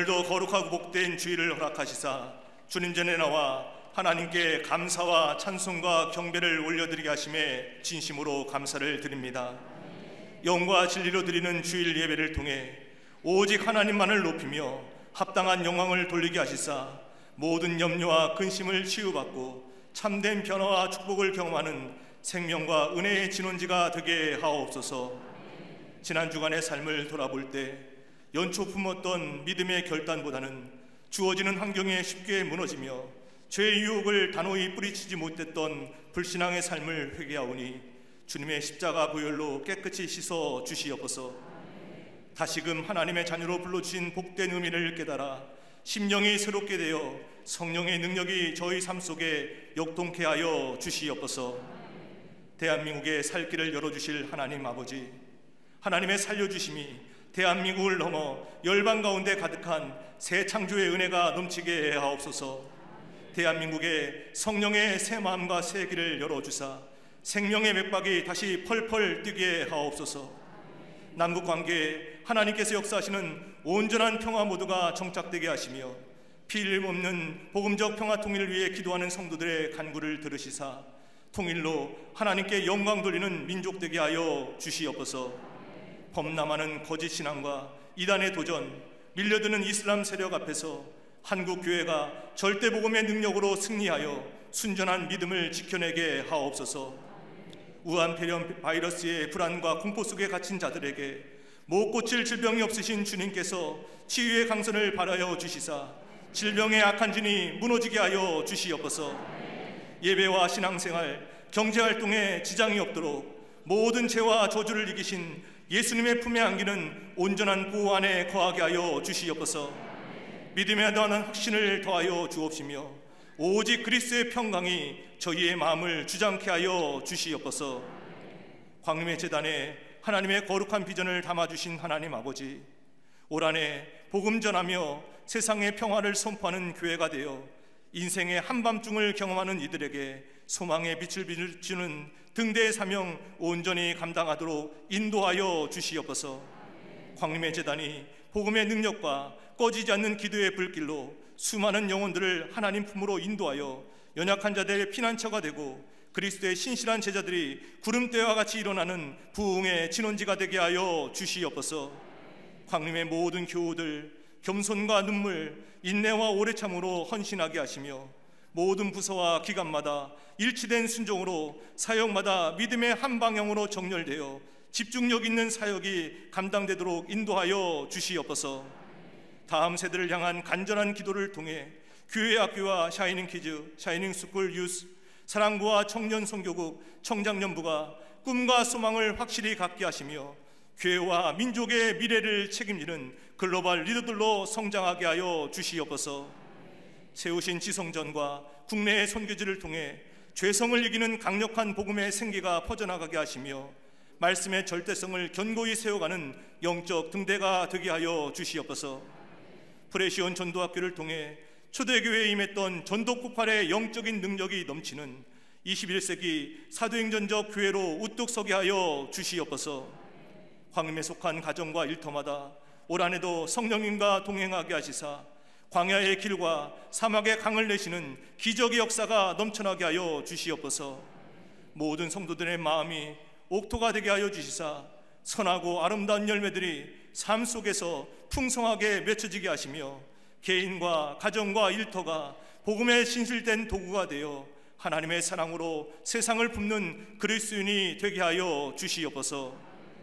오늘도 거룩하고 복된 주일을 허락하시사 주님 전에 나와 하나님께 감사와 찬송과 경배를 올려드리게 하심에 진심으로 감사를 드립니다. 영과 진리로 드리는 주일 예배를 통해 오직 하나님만을 높이며 합당한 영광을 돌리게 하시사 모든 염려와 근심을 치유받고 참된 변화와 축복을 경험하는 생명과 은혜의 진원지가 되게 하옵소서. 지난 주간의 삶을 돌아볼 때 연초 품었던 믿음의 결단보다는 주어지는 환경에 쉽게 무너지며 죄의 유혹을 단호히 뿌리치지 못했던 불신앙의 삶을 회개하오니 주님의 십자가 보혈로 깨끗이 씻어 주시옵소서. 다시금 하나님의 자녀로 불러주신 복된 의미를 깨달아 심령이 새롭게 되어 성령의 능력이 저희 삶 속에 역동케 하여 주시옵소서. 대한민국의 살 길을 열어주실 하나님 아버지, 하나님의 살려주심이 대한민국을 넘어 열방 가운데 가득한 새 창조의 은혜가 넘치게 하옵소서. 대한민국의 성령의 새 마음과 새 길을 열어주사 생명의 맥박이 다시 펄펄 뛰게 하옵소서. 남북관계에 하나님께서 역사하시는 온전한 평화 모두가 정착되게 하시며 피임 없는 복음적 평화 통일을 위해 기도하는 성도들의 간구를 들으시사 통일로 하나님께 영광 돌리는 민족 되게 하여 주시옵소서. 범람하는 거짓 신앙과 이단의 도전, 밀려드는 이슬람 세력 앞에서 한국 교회가 절대 복음의 능력으로 승리하여 순전한 믿음을 지켜내게 하옵소서. 우한 폐렴 바이러스의 불안과 공포 속에 갇힌 자들에게 못 고칠 질병이 없으신 주님께서 치유의 강선을 발하여 주시사 질병의 악한 진이 무너지게 하여 주시옵소서. 예배와 신앙생활, 경제활동에 지장이 없도록 모든 죄와 저주를 이기신 예수님의 품에 안기는 온전한 보호 안에 거하게 하여 주시옵소서. 믿음에 대한 확신을 더하여 주옵시며 오직 그리스도의 평강이 저희의 마음을 주장케 하여 주시옵소서. 광림의 제단에 하나님의 거룩한 비전을 담아주신 하나님 아버지, 올 한해 복음 전하며 세상의 평화를 선포하는 교회가 되어 인생의 한밤중을 경험하는 이들에게 소망의 빛을 비추는 등대의 사명 온전히 감당하도록 인도하여 주시옵소서. 광림의 제단이 복음의 능력과 꺼지지 않는 기도의 불길로 수많은 영혼들을 하나님 품으로 인도하여 연약한 자들의 피난처가 되고 그리스도의 신실한 제자들이 구름대와 같이 일어나는 부흥의 진원지가 되게 하여 주시옵소서. 광림의 모든 교우들 겸손과 눈물, 인내와 오래 참으로 헌신하게 하시며 모든 부서와 기관마다 일치된 순종으로 사역마다 믿음의 한 방향으로 정렬되어 집중력 있는 사역이 감당되도록 인도하여 주시옵소서. 다음 세대를 향한 간절한 기도를 통해 교회 학교와 샤이닝 키즈, 샤이닝 스쿨 유스, 사랑부와 청년 선교국, 청장년부가 꿈과 소망을 확실히 갖게 하시며 교회와 민족의 미래를 책임지는 글로벌 리더들로 성장하게 하여 주시옵소서. 세우신 지성전과 국내의 선교지를 통해 죄성을 이기는 강력한 복음의 생기가 퍼져나가게 하시며 말씀의 절대성을 견고히 세워가는 영적 등대가 되게 하여 주시옵소서. 프레시온 전도학교를 통해 초대교회에 임했던 전도 폭발의 영적인 능력이 넘치는 21세기 사도행전적 교회로 우뚝 서게 하여 주시옵소서. 광림에 속한 가정과 일터마다 올 한해도 성령님과 동행하게 하시사 광야의 길과 사막의 강을 내시는 기적의 역사가 넘쳐나게 하여 주시옵소서. 모든 성도들의 마음이 옥토가 되게 하여 주시사 선하고 아름다운 열매들이 삶 속에서 풍성하게 맺혀지게 하시며 개인과 가정과 일터가 복음의 신실된 도구가 되어 하나님의 사랑으로 세상을 품는 그리스도인이 되게 하여 주시옵소서.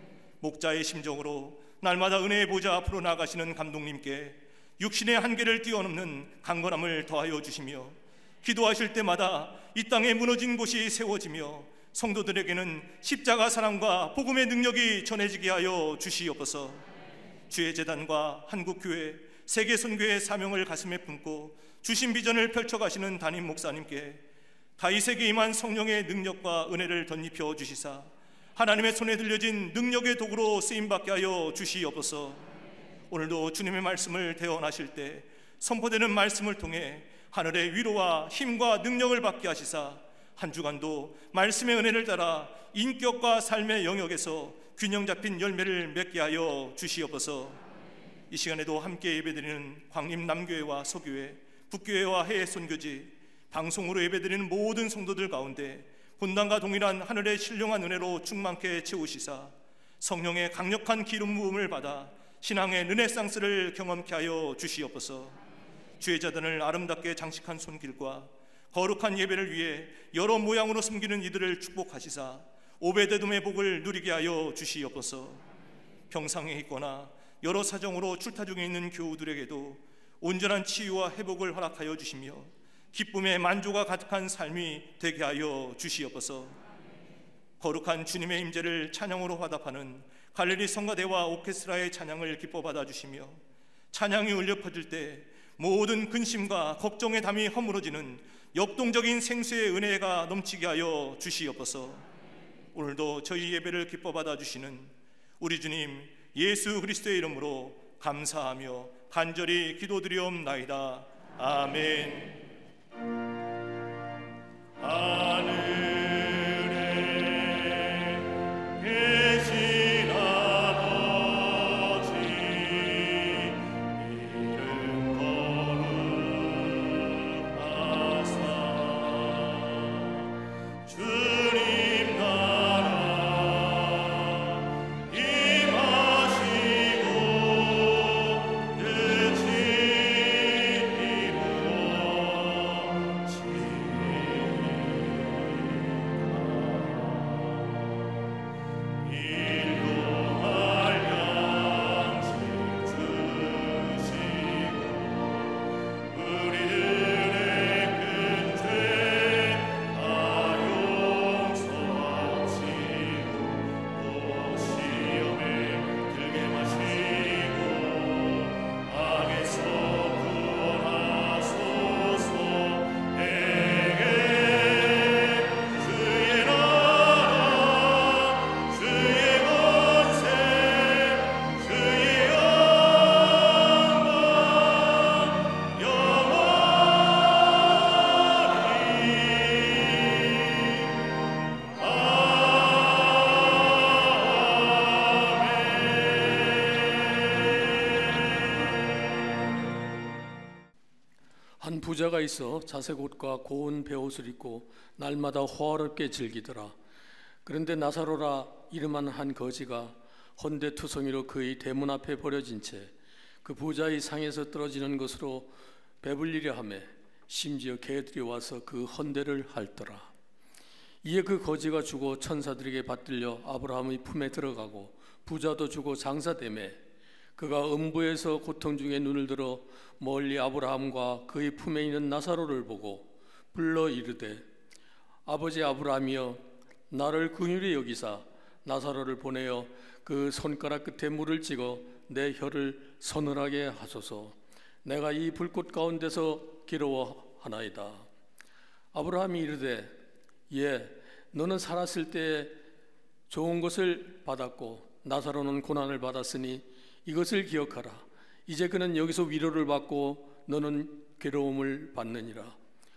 목자의 심정으로 날마다 은혜의 보좌 앞으로 나가시는 감독님께 육신의 한계를 뛰어넘는 강건함을 더하여 주시며 기도하실 때마다 이 땅에 무너진 곳이 세워지며 성도들에게는 십자가 사랑과 복음의 능력이 전해지게 하여 주시옵소서. 주의 재단과 한국교회, 세계선교의 사명을 가슴에 품고 주신 비전을 펼쳐가시는 담임 목사님께 다윗에게 임한 성령의 능력과 은혜를 덧입혀 주시사 하나님의 손에 들려진 능력의 도구로 쓰임받게 하여 주시옵소서. 오늘도 주님의 말씀을 대언하실 때 선포되는 말씀을 통해 하늘의 위로와 힘과 능력을 받게 하시사 한 주간도 말씀의 은혜를 따라 인격과 삶의 영역에서 균형 잡힌 열매를 맺게 하여 주시옵소서. 이 시간에도 함께 예배드리는 광림 남교회와 서교회, 북교회와 해외 선교지, 방송으로 예배드리는 모든 성도들 가운데 본당과 동일한 하늘의 신령한 은혜로 충만케 채우시사 성령의 강력한 기름 부음을 받아 신앙의 르네상스를 경험케 하여 주시옵소서. 주의 자단을 아름답게 장식한 손길과 거룩한 예배를 위해 여러 모양으로 숨기는 이들을 축복하시사 오베데돔의 복을 누리게 하여 주시옵소서. 병상에 있거나 여러 사정으로 출타 중에 있는 교우들에게도 온전한 치유와 회복을 허락하여 주시며 기쁨의 만조가 가득한 삶이 되게 하여 주시옵소서. 거룩한 주님의 임재를 찬양으로 화답하는 갈릴리 성가대와 오케스트라의 찬양을 기뻐 받아주시며 찬양이 울려 퍼질 때 모든 근심과 걱정의 담이 허물어지는 역동적인 생수의 은혜가 넘치게 하여 주시옵소서. 오늘도 저희 예배를 기뻐 받아주시는 우리 주님 예수 그리스도의 이름으로 감사하며 간절히 기도드리옵나이다. 아멘. 한 부자가 있어 자색 옷과 고운 베옷을 입고 날마다 호화롭게 즐기더라. 그런데 나사로라 이름한 한 거지가 헌데투성이로 그의 대문 앞에 버려진 채 그 부자의 상에서 떨어지는 것으로 배불리려 하매 심지어 개들이 와서 그 헌데를 핥더라. 이에 그 거지가 죽어 천사들에게 받들려 아브라함의 품에 들어가고 부자도 죽어 장사되매 그가 음부에서 고통 중에 눈을 들어 멀리 아브라함과 그의 품에 있는 나사로를 보고 불러 이르되 아버지 아브라함이여 나를 긍휼히 여기사 나사로를 보내어 그 손가락 끝에 물을 찍어 내 혀를 서늘하게 하소서. 내가 이 불꽃 가운데서 괴로워하나이다. 아브라함이 이르되 예 너는 살았을 때에 좋은 것을 받았고 나사로는 고난을 받았으니 이것을 기억하라. 이제 그는 여기서 위로를 받고 너는 괴로움을 받느니라.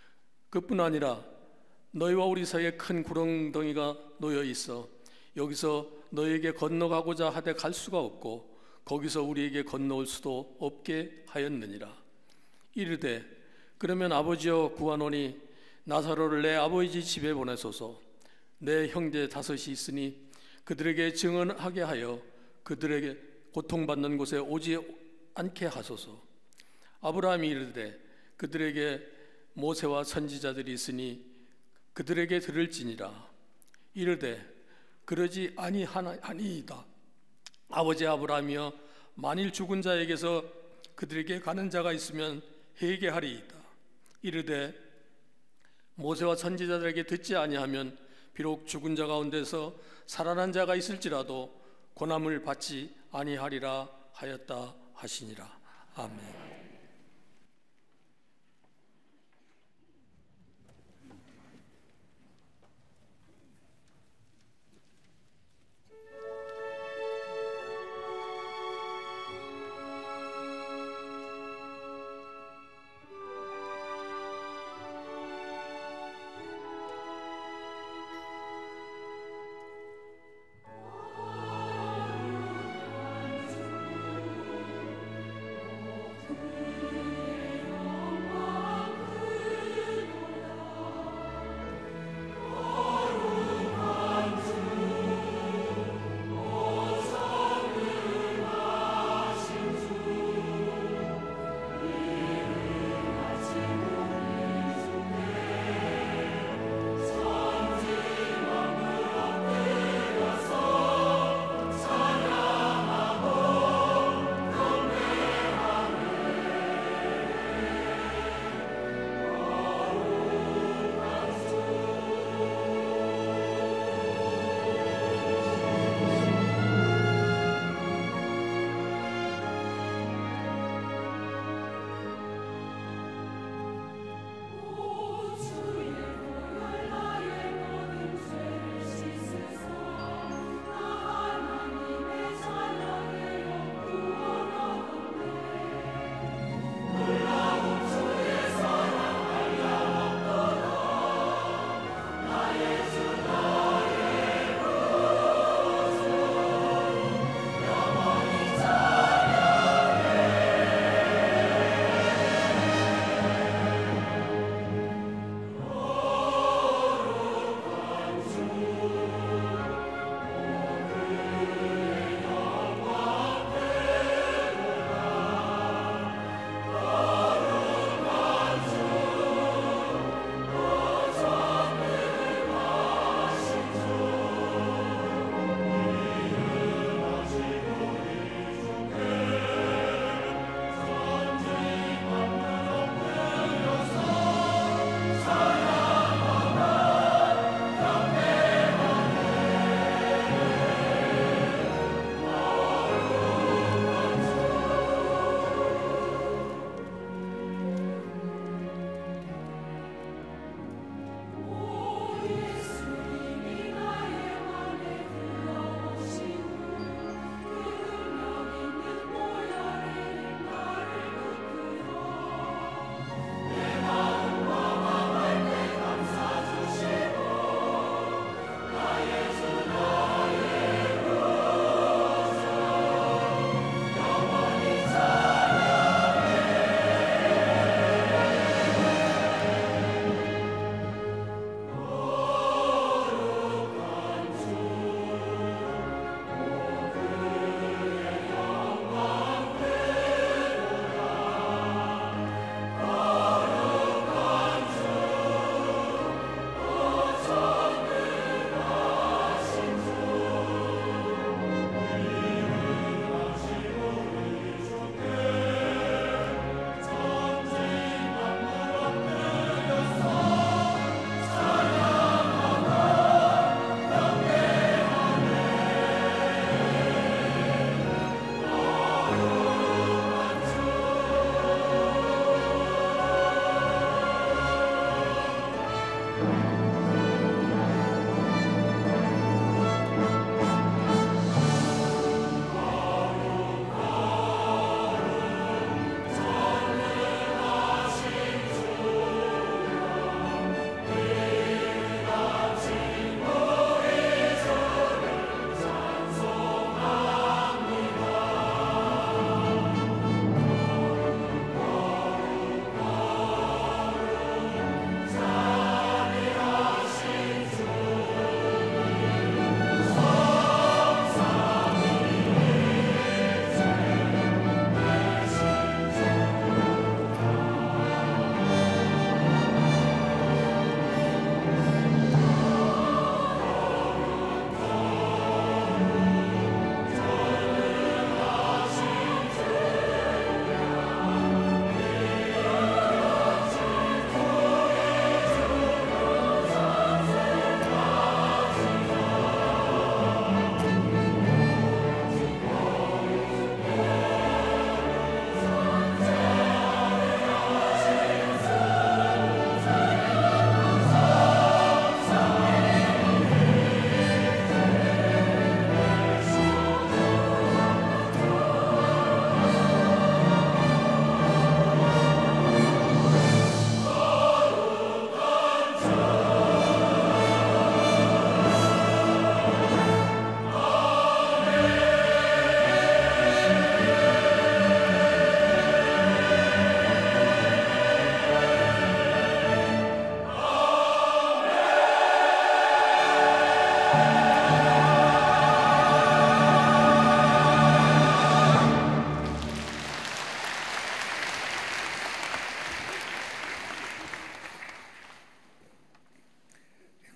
그뿐 아니라 너희와 우리 사이에 큰 구렁덩이가 놓여 있어 여기서 너희에게 건너가고자 하되 갈 수가 없고 거기서 우리에게 건너올 수도 없게 하였느니라. 이르되 그러면 아버지여 구하노니 나사로를 내 아버지 집에 보내소서. 내 형제 5이 있으니 그들에게 증언하게 하여 그들에게 고통받는 곳에 오지 않게 하소서. 아브라함이 이르되 그들에게 모세와 선지자들이 있으니 그들에게 들을지니라. 이르되 그러지 아니하니이다. 아버지 아브라함이여 만일 죽은 자에게서 그들에게 가는 자가 있으면 회개하리이다. 이르되 모세와 선지자들에게 듣지 아니하면 비록 죽은 자 가운데서 살아난 자가 있을지라도 고난을 받지 아니하리라 하였다 하시니라. 아멘.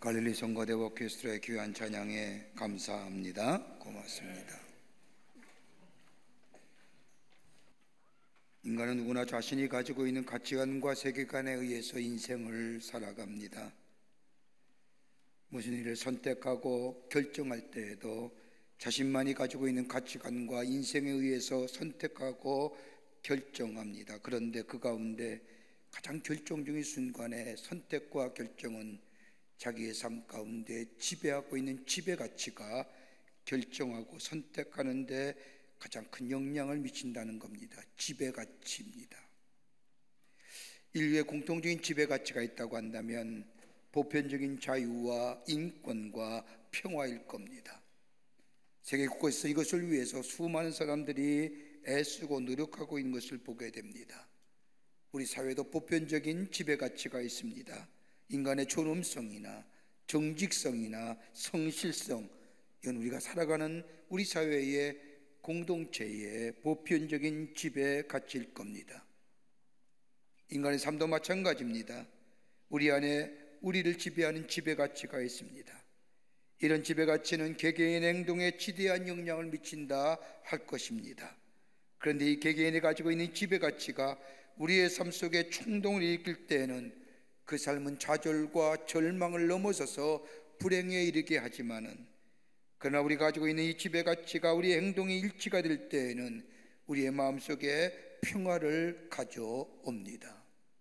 갈릴리 성가대 오케스트라의 귀한 찬양에 감사합니다. 고맙습니다. 인간은 누구나 자신이 가지고 있는 가치관과 세계관에 의해서 인생을 살아갑니다. 무슨 일을 선택하고 결정할 때에도 자신만이 가지고 있는 가치관과 인생에 의해서 선택하고 결정합니다. 그런데 그 가운데 가장 결정적인 순간에 선택과 결정은 자기의 삶 가운데 지배하고 있는 지배가치가 결정하고 선택하는 데 가장 큰 영향을 미친다는 겁니다. 지배가치입니다. 인류의 공통적인 지배가치가 있다고 한다면 보편적인 자유와 인권과 평화일 겁니다. 세계 곳곳에서 이것을 위해서 수많은 사람들이 애쓰고 노력하고 있는 것을 보게 됩니다. 우리 사회도 보편적인 지배가치가 있습니다. 인간의 존엄성이나 정직성이나 성실성, 이건 우리가 살아가는 우리 사회의 공동체의 보편적인 지배가치일 겁니다. 인간의 삶도 마찬가지입니다. 우리 안에 우리를 지배하는 지배가치가 있습니다. 이런 지배가치는 개개인의 행동에 지대한 영향을 미친다 할 것입니다. 그런데 이 개개인이 가지고 있는 지배가치가 우리의 삶 속에 충동을 일으킬 때에는 그 삶은 좌절과 절망을 넘어서서 불행에 이르게 하지만은, 그러나 우리가 가지고 있는 이 지배가치가 우리의 행동이 일치가 될 때에는 우리의 마음속에 평화를 가져옵니다.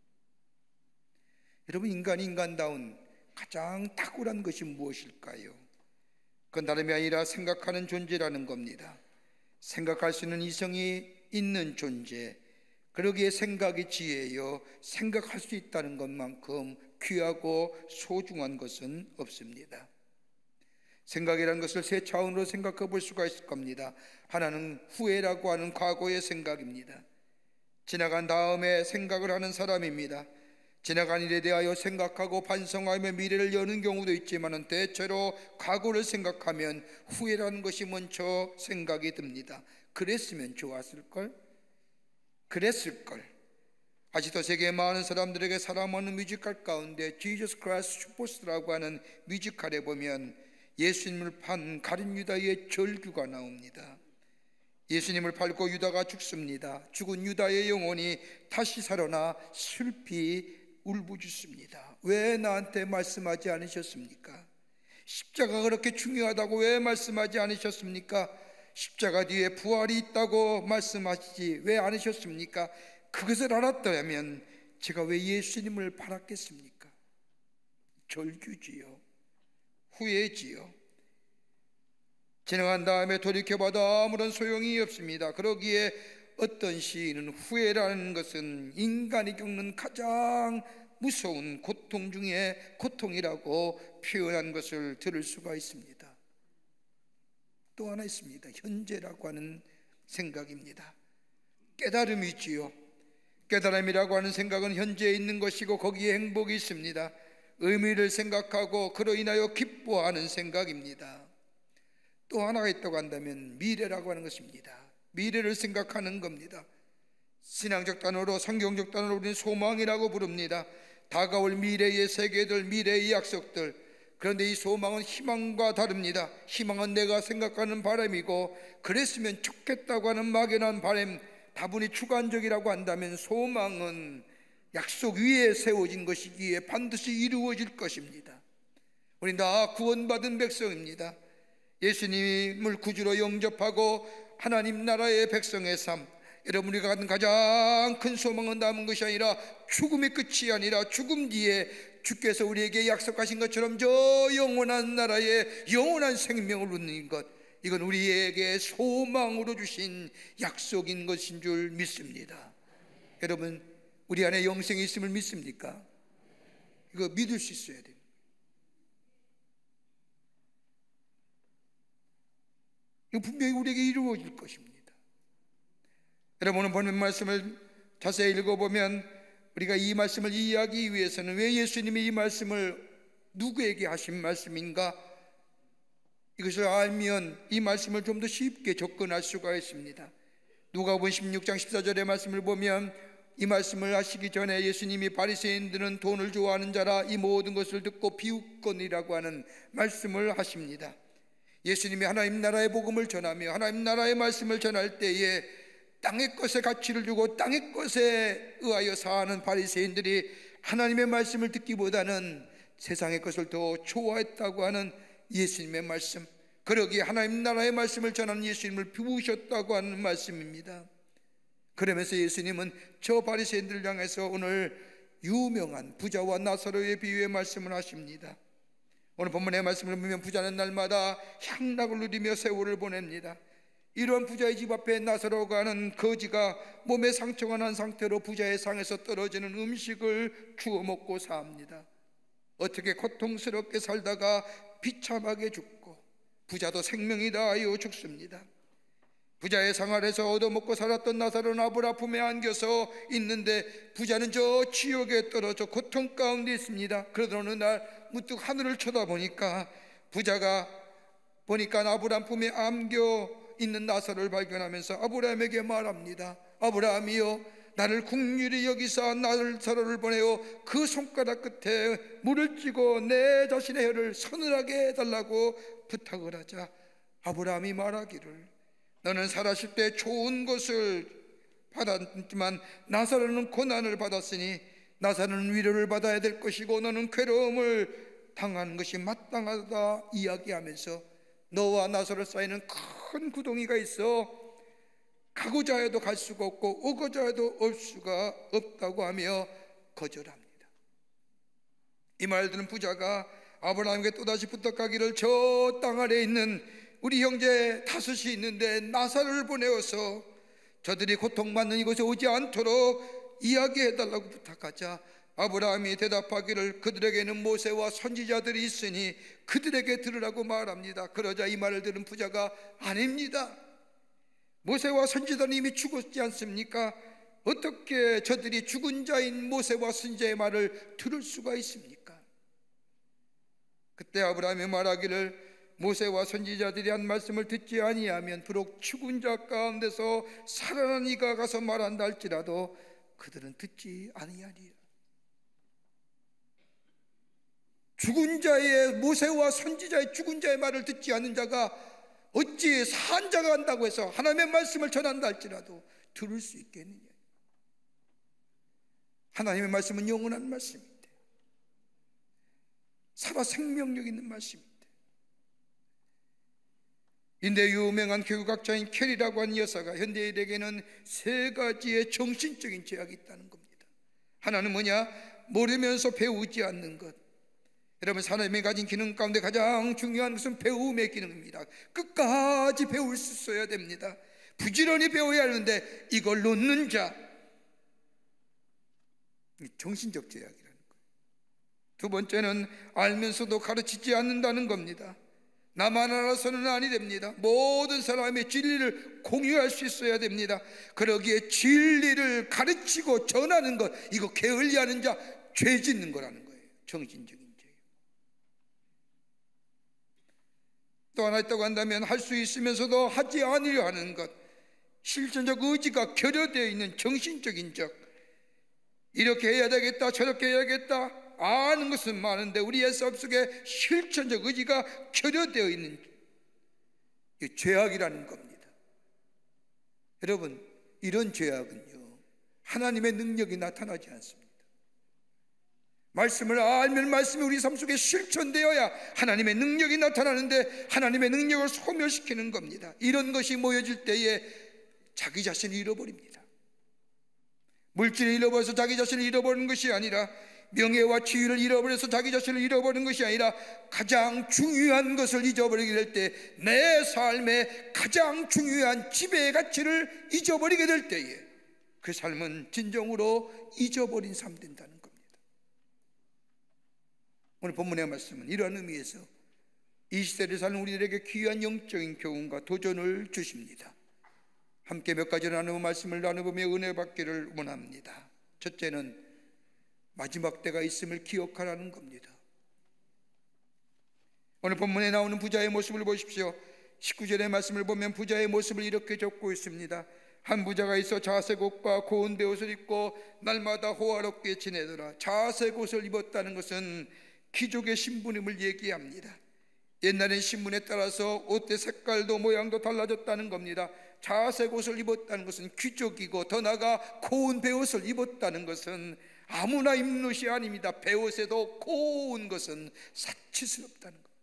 여러분, 인간이 인간다운 가장 탁월한 것이 무엇일까요? 그건 다름이 아니라 생각하는 존재라는 겁니다. 생각할 수 있는 이성이 있는 존재, 그러기에 생각이 지혜요, 생각할 수 있다는 것만큼 귀하고 소중한 것은 없습니다. 생각이라는 것을 세 차원으로 생각해 볼 수가 있을 겁니다. 하나는 후회라고 하는 과거의 생각입니다. 지나간 다음에 생각을 하는 사람입니다. 지나간 일에 대하여 생각하고 반성하며 미래를 여는 경우도 있지만 대체로 과거를 생각하면 후회라는 것이 먼저 생각이 듭니다. 그랬으면 좋았을걸? 그랬을걸. 아직도 세계의 많은 사람들에게 사랑하는 뮤지컬 가운데 Jesus Christ 슈퍼스타라고 하는 뮤지컬에 보면 예수님을 판 가룟 유다의 절규가 나옵니다. 예수님을 팔고 유다가 죽습니다. 죽은 유다의 영혼이 다시 살아나 슬피 울부짖습니다. 왜 나한테 말씀하지 않으셨습니까? 십자가가 그렇게 중요하다고 왜 말씀하지 않으셨습니까? 십자가 뒤에 부활이 있다고 말씀하시지 왜 않으셨습니까? 그것을 알았다면 제가 왜 예수님을 팔았겠습니까? 절규지요, 후회지요. 지나간 다음에 돌이켜봐도 아무런 소용이 없습니다. 그러기에 어떤 시인은 후회라는 것은 인간이 겪는 가장 무서운 고통 중에 고통이라고 표현한 것을 들을 수가 있습니다. 또 하나 있습니다. 현재라고 하는 생각입니다. 깨달음이지요. 깨달음이라고 하는 생각은 현재에 있는 것이고 거기에 행복이 있습니다. 의미를 생각하고 그로 인하여 기뻐하는 생각입니다. 또 하나가 있다고 한다면 미래라고 하는 것입니다. 미래를 생각하는 겁니다. 신앙적 단어로, 성경적 단어로 우리는 소망이라고 부릅니다. 다가올 미래의 세계들, 미래의 약속들. 그런데 이 소망은 희망과 다릅니다. 희망은 내가 생각하는 바람이고 그랬으면 좋겠다고 하는 막연한 바람, 다분히 주관적이라고 한다면 소망은 약속 위에 세워진 것이기에 반드시 이루어질 것입니다. 우리 다 구원받은 백성입니다. 예수님을 구주로 영접하고 하나님 나라의 백성의 삶, 여러분이 갖는 가장 큰 소망은 남은 것이 아니라 죽음의 끝이 아니라 죽음 뒤에 주께서 우리에게 약속하신 것처럼 저 영원한 나라의 영원한 생명을 얻는 것, 이건 우리에게 소망으로 주신 약속인 것인 줄 믿습니다. 여러분, 우리 안에 영생이 있음을 믿습니까? 이거 믿을 수 있어야 돼요. 이거 분명히 우리에게 이루어질 것입니다. 여러분은 본문 말씀을 자세히 읽어보면 우리가 이 말씀을 이해하기 위해서는 왜 예수님이 이 말씀을 누구에게 하신 말씀인가, 이것을 알면 이 말씀을 좀 더 쉽게 접근할 수가 있습니다. 누가복음 16장 14절의 말씀을 보면 이 말씀을 하시기 전에 예수님이 바리새인들은 돈을 좋아하는 자라 이 모든 것을 듣고 비웃거니라고 하는 말씀을 하십니다. 예수님이 하나님 나라의 복음을 전하며 하나님 나라의 말씀을 전할 때에 땅의 것에 가치를 주고 땅의 것에 의하여 사는 바리새인들이 하나님의 말씀을 듣기보다는 세상의 것을 더 좋아했다고 하는 예수님의 말씀, 그러기에 하나님 나라의 말씀을 전하는 예수님을 비우셨다고 하는 말씀입니다. 그러면서 예수님은 저 바리새인들을 향해서 오늘 유명한 부자와 나사로의 비유의 말씀을 하십니다. 오늘 본문의 말씀을 보면 부자는 날마다 향락을 누리며 세월을 보냅니다. 이런 부자의 집 앞에 나사로가 하는 거지가 몸에 상처가 난 상태로 부자의 상에서 떨어지는 음식을 주워 먹고 삽니다. 어떻게 고통스럽게 살다가 비참하게 죽고 부자도 생명이 다하여 죽습니다. 부자의 상 아래서 얻어먹고 살았던 나사로는 아버지 품에 안겨서 있는데 부자는 저 지옥에 떨어져 고통 가운데 있습니다. 그러던 어느 날 문득 하늘을 쳐다보니까 부자가 아브라함 품에 안겨 있는 나사로를 발견하면서 아브라함에게 말합니다. 아브라함이여, 나를 긍휼히 여기사 나사로를 보내어 그 손가락 끝에 물을 찌고 내 자신의 혀를 서늘하게 해달라고 부탁을 하자 아브라함이 말하기를 너는 살았을 때 좋은 것을 받았지만 나사로는 고난을 받았으니 나사로는 위로를 받아야 될 것이고 너는 괴로움을 당하는 것이 마땅하다 이야기하면서 너와 나사로 사이는 큰 구덩이가 있어 가고자 해도 갈 수가 없고 오고자 해도 올 수가 없다고 하며 거절합니다. 이 말 들은 부자가 아브라함에게 또다시 부탁하기를 저 땅 아래에 있는 우리 형제 다섯이 있는데 나사로를 보내어서 저들이 고통받는 이곳에 오지 않도록 이야기해달라고 부탁하자 아브라함이 대답하기를 그들에게는 모세와 선지자들이 있으니 그들에게 들으라고 말합니다. 그러자 이 말을 들은 부자가 아닙니다. 모세와 선지자는 이미 죽었지 않습니까? 어떻게 저들이 죽은 자인 모세와 선지자의 말을 들을 수가 있습니까? 그때 아브라함이 말하기를 모세와 선지자들이 한 말씀을 듣지 아니하면 비록 죽은 자 가운데서 살아난 이가 가서 말한다 할지라도 그들은 듣지 아니하리라. 죽은 자의 모세와 선지자의 죽은 자의 말을 듣지 않는 자가 어찌 산 자가 한다고 해서 하나님의 말씀을 전한다 할지라도 들을 수 있겠느냐. 하나님의 말씀은 영원한 말씀인데 살아 생명력 있는 말씀입니다. 인데 유명한 교육학자인 캐리라고 하는 여사가 현대인에게는 세 가지의 정신적인 죄악이 있다는 겁니다. 하나는 뭐냐? 모르면서 배우지 않는 것. 여러분, 사람이 가진 기능 가운데 가장 중요한 것은 배움의 기능입니다. 끝까지 배울 수 있어야 됩니다. 부지런히 배워야 하는데 이걸 놓는 자, 정신적 죄악이라는 거예요. 두 번째는 알면서도 가르치지 않는다는 겁니다. 나만 알아서는 아니 됩니다. 모든 사람의 진리를 공유할 수 있어야 됩니다. 그러기에 진리를 가르치고 전하는 것, 이거 게을리하는 자 죄 짓는 거라는 거예요. 정신적인 죄. 또 하나 있다고 한다면 할 수 있으면서도 하지 않으려 하는 것, 실천적 의지가 결여되어 있는 정신적인 적. 이렇게 해야 되겠다, 저렇게 해야겠다 아는 것은 많은데 우리의 삶 속에 실천적 의지가 결여되어 있는 죄악이라는 겁니다. 여러분, 이런 죄악은요 하나님의 능력이 나타나지 않습니다. 말씀을 알면 말씀이 우리 삶 속에 실천되어야 하나님의 능력이 나타나는데 하나님의 능력을 소멸시키는 겁니다. 이런 것이 모여질 때에 자기 자신을 잃어버립니다. 물질을 잃어버려서 자기 자신을 잃어버리는 것이 아니라, 명예와 지위를 잃어버려서 자기 자신을 잃어버리는 것이 아니라 가장 중요한 것을 잊어버리게 될 때, 내 삶의 가장 중요한 지배의 가치를 잊어버리게 될 때에 그 삶은 진정으로 잊어버린 삶 된다는 겁니다. 오늘 본문의 말씀은 이러한 의미에서 이 시대를 사는 우리들에게 귀한 영적인 교훈과 도전을 주십니다. 함께 몇 가지 말씀을 나눠보며 은혜 받기를 원합니다. 첫째는 마지막 때가 있음을 기억하라는 겁니다. 오늘 본문에 나오는 부자의 모습을 보십시오. 19절의 말씀을 보면 부자의 모습을 이렇게 적고 있습니다. 한 부자가 있어 자색 옷과 고운 베옷을 입고 날마다 호화롭게 지내더라. 자색 옷을 입었다는 것은 귀족의 신분임을 얘기합니다. 옛날엔 신분에 따라서 옷의 색깔도 모양도 달라졌다는 겁니다. 자색 옷을 입었다는 것은 귀족이고, 더 나아가 고운 베옷을 입었다는 것은 아무나 입는 옷이 아닙니다. 베옷에도 고운 것은 사치스럽다는 것,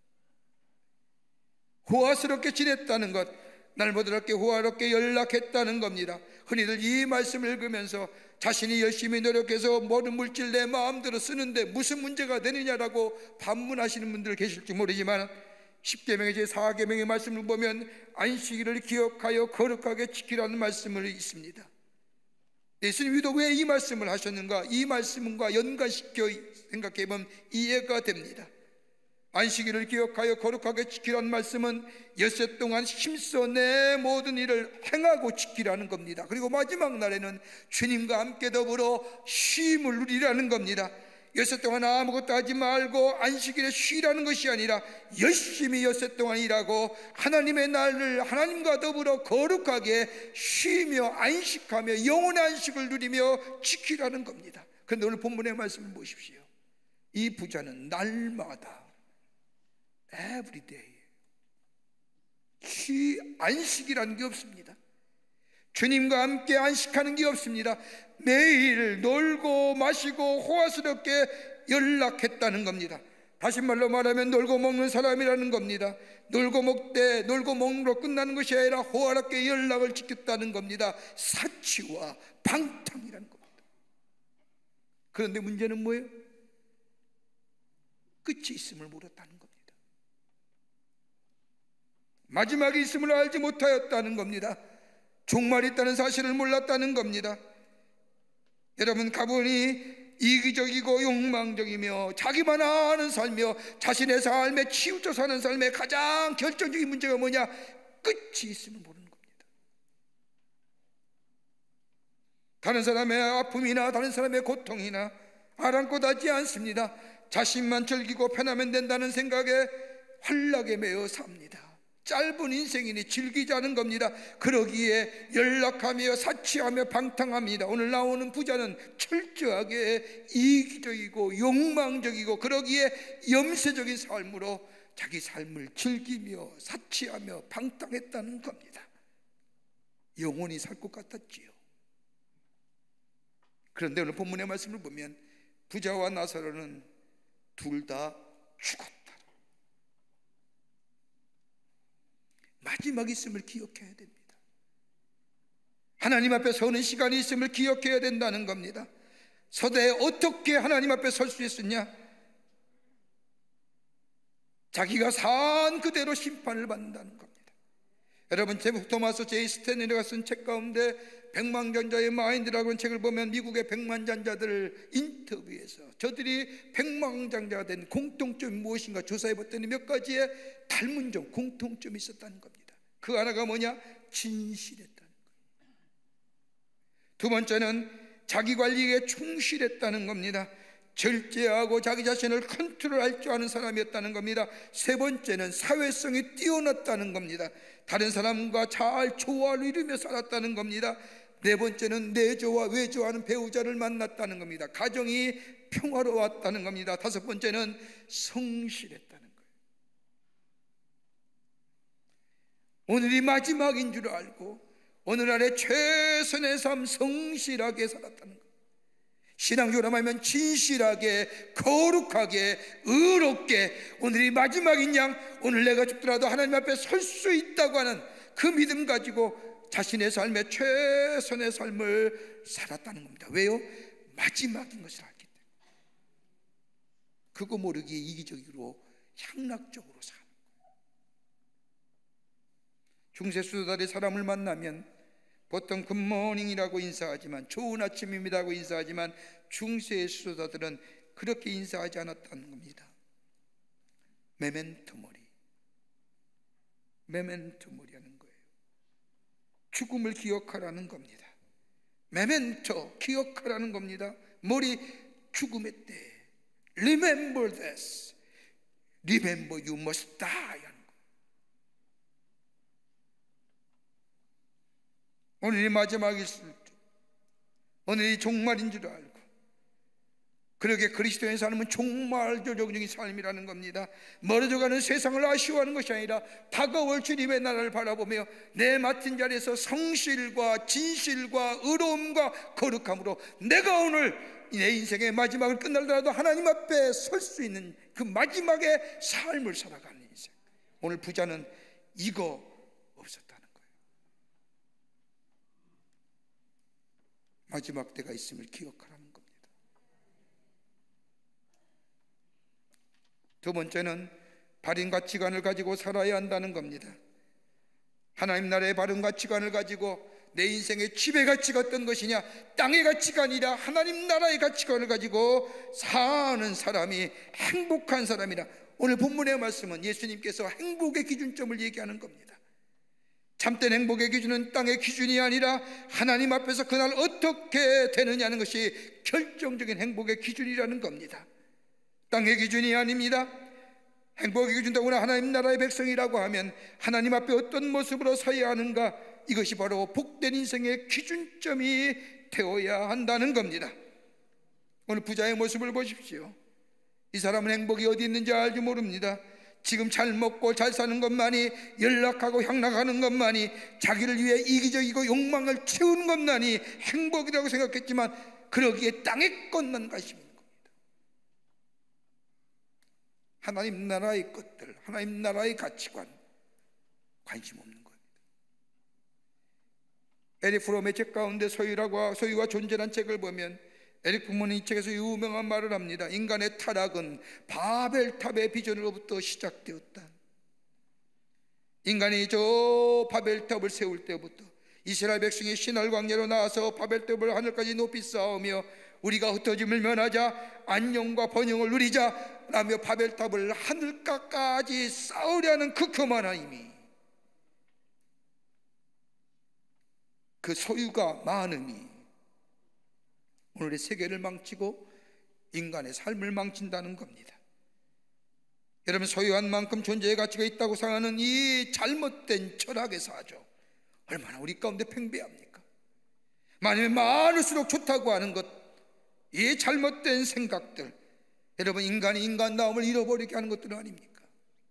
호화스럽게 지냈다는 것, 날보다롭게 호화롭게 연락했다는 겁니다. 흔히들 이 말씀을 읽으면서 자신이 열심히 노력해서 모든 물질 내 마음대로 쓰는데 무슨 문제가 되느냐라고 반문하시는 분들 계실지 모르지만, 10계명의 제4계명의 말씀을 보면 안식일을 기억하여 거룩하게 지키라는 말씀을 있습니다. 예수님도 왜 이 말씀을 하셨는가? 이 말씀과 연관시켜 생각해보면 이해가 됩니다. 안식일을 기억하여 거룩하게 지키라는 말씀은 엿새 동안 힘써 내 모든 일을 행하고 지키라는 겁니다. 그리고 마지막 날에는 주님과 함께 더불어 쉼을 누리라는 겁니다. 엿새 동안 아무것도 하지 말고 안식일에 쉬라는 것이 아니라 열심히 엿새 동안 일하고 하나님의 날을 하나님과 더불어 거룩하게 쉬며 안식하며 영혼의 안식을 누리며 지키라는 겁니다. 그런데 오늘 본문의 말씀을 보십시오. 이 부자는 날마다 everyday 안식이라는 게 없습니다. 주님과 함께 안식하는 게 없습니다. 매일 놀고 마시고 호화스럽게 연락했다는 겁니다. 다시 말로 말하면 놀고 먹는 사람이라는 겁니다. 놀고 먹되 놀고 먹으로 끝나는 것이 아니라 호화롭게 연락을 지켰다는 겁니다. 사치와 방탕이라는 겁니다. 그런데 문제는 뭐예요? 끝이 있음을 모르었다는 겁니다. 마지막이 있음을 알지 못하였다는 겁니다. 종말이 있다는 사실을 몰랐다는 겁니다. 여러분, 가보니 이기적이고 욕망적이며 자기만 아는 삶이며 자신의 삶에 치우쳐 사는 삶의 가장 결정적인 문제가 뭐냐? 끝이 있음을 모르는 겁니다. 다른 사람의 아픔이나 다른 사람의 고통이나 아랑곳 하지 않습니다. 자신만 즐기고 편하면 된다는 생각에 환락에 매여 삽니다. 짧은 인생이니 즐기자는 겁니다. 그러기에 연락하며 사치하며 방탕합니다. 오늘 나오는 부자는 철저하게 이기적이고 욕망적이고 그러기에 염세적인 삶으로 자기 삶을 즐기며 사치하며 방탕했다는 겁니다. 영원히 살 것 같았지요. 그런데 오늘 본문의 말씀을 보면 부자와 나사로는 둘 다 죽었다. 마지막 있음을 기억해야 됩니다. 하나님 앞에 서는 시간이 있음을 기억해야 된다는 겁니다. 서대에 어떻게 하나님 앞에 설 수 있었냐? 자기가 산 그대로 심판을 받는다는 겁니다. 여러분, 제프 토마스 제이 스탠리가 쓴 책 가운데 백만장자의 마인드라고 하는 책을 보면 미국의 백만장자들을 인터뷰해서 저들이 백만장자가 된 공통점이 무엇인가 조사해봤더니 몇 가지의 닮은 점, 공통점이 있었다는 겁니다. 그 하나가 뭐냐? 진실했다는 거예요. 두 번째는 자기 관리에 충실했다는 겁니다. 절제하고 자기 자신을 컨트롤할 줄 아는 사람이었다는 겁니다. 세 번째는 사회성이 뛰어났다는 겁니다. 다른 사람과 잘 조화를 이루며 살았다는 겁니다. 네 번째는 내조와 외조하는 배우자를 만났다는 겁니다. 가정이 평화로웠다는 겁니다. 다섯 번째는 성실했다는 거예요. 오늘이 마지막인 줄 알고 오늘날의 최선의 삶 성실하게 살았다는 거예요. 신앙적으로 말하면 진실하게 거룩하게 의롭게 오늘이 마지막인 양 오늘 내가 죽더라도 하나님 앞에 설 수 있다고 하는 그 믿음 가지고 자신의 삶의 최선의 삶을 살았다는 겁니다. 왜요? 마지막인 것을 알기 때문에. 그거 모르기에 이기적으로 향락적으로 사는 거예요. 중세 수도달의 사람을 만나면 보통 굿모닝이라고 인사하지만 좋은 아침입니다고 인사하지만 중세의 수도자들은 그렇게 인사하지 않았다는 겁니다. 메멘토 모리, 메멘토 모리하는 거예요. 죽음을 기억하라는 겁니다. 메멘토, 기억하라는 겁니다. 모리, 죽음의 때. Remember this. Remember you must die. 오늘이 마지막일 줄, 오늘이 종말인 줄 알고, 그러게 그리스도인 삶은 정말 조정적인 삶이라는 겁니다. 멀어져가는 세상을 아쉬워하는 것이 아니라 다가올 주님의 나라를 바라보며 내 맡은 자리에서 성실과 진실과 의로움과 거룩함으로 내가 오늘 내 인생의 마지막을 끝날더라도 하나님 앞에 설 수 있는 그 마지막의 삶을 살아가는 인생. 오늘 부자는 이거 없었다는 거예요. 마지막 때가 있음을 기억하라는 겁니다. 두 번째는 바른 가치관을 가지고 살아야 한다는 겁니다. 하나님 나라의 바른 가치관을 가지고 내 인생의 지배 가치가 어떤 것이냐, 땅의 가치가 아니라 하나님 나라의 가치관을 가지고 사는 사람이 행복한 사람이라. 오늘 본문의 말씀은 예수님께서 행복의 기준점을 얘기하는 겁니다. 참된 행복의 기준은 땅의 기준이 아니라 하나님 앞에서 그날 어떻게 되느냐는 것이 결정적인 행복의 기준이라는 겁니다. 땅의 기준이 아닙니다. 행복의 기준 더구나 하나님 나라의 백성이라고 하면 하나님 앞에 어떤 모습으로 서야 하는가, 이것이 바로 복된 인생의 기준점이 되어야 한다는 겁니다. 오늘 부자의 모습을 보십시오. 이 사람은 행복이 어디 있는지 알지 모릅니다. 지금 잘 먹고 잘 사는 것만이, 연락하고 향락하는 것만이, 자기를 위해 이기적이고 욕망을 채우는 것만이 행복이라고 생각했지만 그러기에 땅의 것만 관심이 있는 겁니다. 하나님 나라의 것들, 하나님 나라의 가치관 관심 없는 겁니다. 에릭 프롬의 책 가운데 소유와 존재란 책을 보면 에릭 프롬은 이 책에서 유명한 말을 합니다. 인간의 타락은 바벨탑의 비전으로부터 시작되었다. 인간이 저 바벨탑을 세울 때부터 이스라엘 백성이 시날 광야로 나와서 바벨탑을 하늘까지 높이 쌓으며 우리가 흩어짐을 면하자, 안녕과 번영을 누리자 라며 바벨탑을 하늘가까지 쌓으려는 그 교만함이, 그 소유가 많음이 오늘의 세계를 망치고 인간의 삶을 망친다는 겁니다. 여러분, 소유한 만큼 존재의 가치가 있다고 생각하는 이 잘못된 철학의 사조, 얼마나 우리 가운데 팽배합니까? 많으면 많을수록 좋다고 하는 것, 이 잘못된 생각들, 여러분, 인간이 인간다움을 잃어버리게 하는 것들은 아닙니까?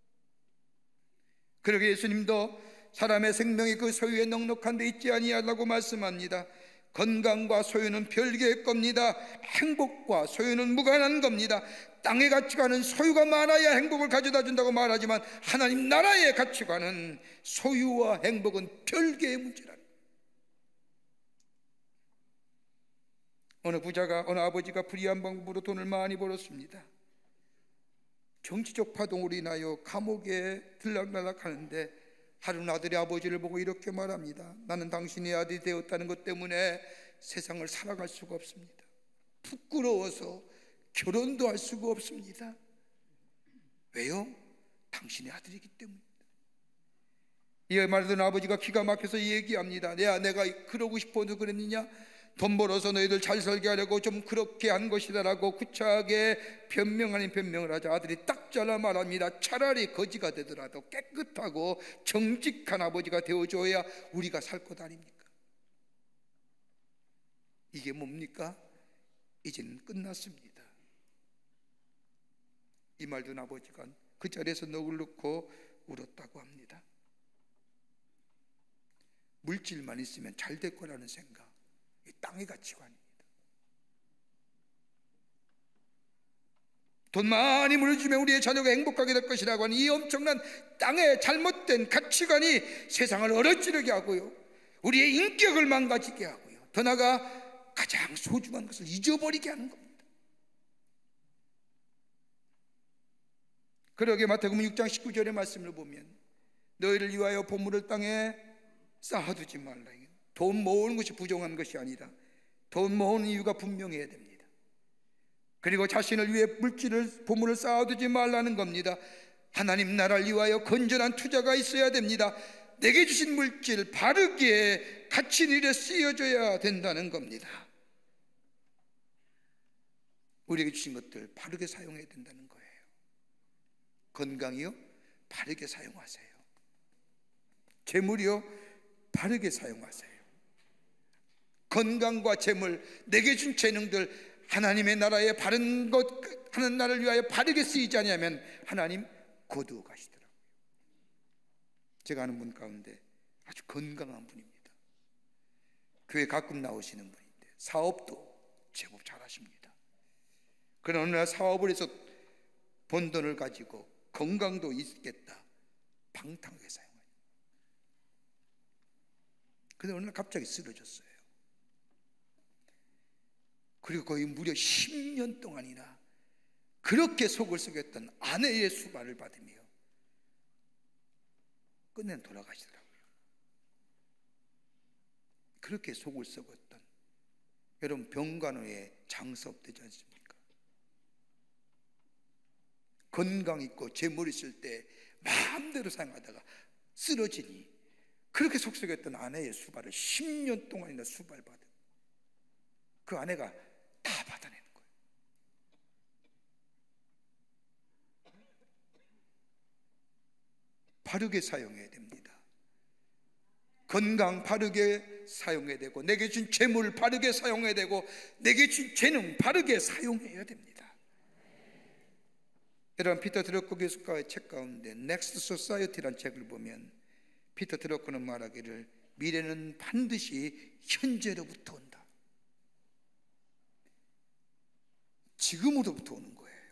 그러게 예수님도 사람의 생명이 그 소유에 넉넉한 데 있지 아니하라고 말씀합니다. 건강과 소유는 별개의 겁니다. 행복과 소유는 무관한 겁니다. 땅의 가치관은 소유가 많아야 행복을 가져다 준다고 말하지만 하나님 나라의 가치관은 소유와 행복은 별개의 문제라. 어느 아버지가 불의한 방법으로 돈을 많이 벌었습니다. 정치적 파동으로 인하여 감옥에 들락날락 하는데 하루는 아들이 아버지를 보고 이렇게 말합니다. 나는 당신의 아들이 되었다는 것 때문에 세상을 살아갈 수가 없습니다. 부끄러워서 결혼도 할 수가 없습니다. 왜요? 당신의 아들이기 때문입니다. 이 말 듣는 아버지가 기가 막혀서 얘기합니다. 내가 그러고 싶어도 그랬느냐? 돈 벌어서 너희들 잘 살게 하려고 좀 그렇게 한 것이다라고 구차하게 변명 아닌 변명을 하자 아들이 딱 잘라 말합니다. 차라리 거지가 되더라도 깨끗하고 정직한 아버지가 되어줘야 우리가 살 것 아닙니까? 이게 뭡니까? 이제는 끝났습니다. 이 말 듣는 아버지가 그 자리에서 넋을 놓고 울었다고 합니다. 물질만 있으면 잘 될 거라는 생각, 이 땅의 가치관입니다. 돈 많이 물어주면 우리의 자녀가 행복하게 될 것이라고 하는 이 엄청난 땅의 잘못된 가치관이 세상을 얼어지르게 하고요, 우리의 인격을 망가지게 하고요, 더 나아가 가장 소중한 것을 잊어버리게 하는 겁니다. 그러게 마태복음 6장 19절의 말씀을 보면 너희를 위하여 보물을 땅에 쌓아두지 말라. 돈 모으는 것이 부정한 것이 아니라 돈 모으는 이유가 분명해야 됩니다. 그리고 자신을 위해 보물을 쌓아두지 말라는 겁니다. 하나님 나라를 위하여 건전한 투자가 있어야 됩니다. 내게 주신 물질 바르게 가치 있는 일에 쓰여져야 된다는 겁니다. 우리에게 주신 것들 바르게 사용해야 된다는 거예요. 건강이요? 바르게 사용하세요. 재물이요? 바르게 사용하세요. 건강과 재물, 내게 준 재능들 하나님의 나라에 바른 것 하는 나를 위하여 바르게 쓰이지 않으면 하나님 거두어 가시더라고요. 제가 아는 분 가운데 아주 건강한 분입니다. 교회 가끔 나오시는 분인데 사업도 제법 잘하십니다. 그러나 어느 날 사업을 해서 번 돈을 가지고 건강도 있겠다 방탕하게 사용하죠. 그런데 어느 날 갑자기 쓰러졌어요. 그리고 거의 무려 10년 동안이나 그렇게 속을 썩였던 아내의 수발을 받으며 끝내 돌아가시더라고요. 그렇게 속을 썩었던 여러분, 병간호에 장사 없되지 않습니까? 건강 있고 재물 있을 때 마음대로 사용하다가 쓰러지니 그렇게 속썩였던 아내의 수발을 10년 동안이나 수발받은 그 아내가 다 받아내는 거예요. 바르게 사용해야 됩니다. 건강 바르게 사용해야 되고, 내게 준 재물 바르게 사용해야 되고, 내게 준 재능 바르게 사용해야 됩니다. 여러분, 피터 드러커 교수의 책 가운데 Next Society라는 책을 보면 피터 드러커는 말하기를 미래는 반드시 현재로부터 온다. 지금으로부터 오는 거예요.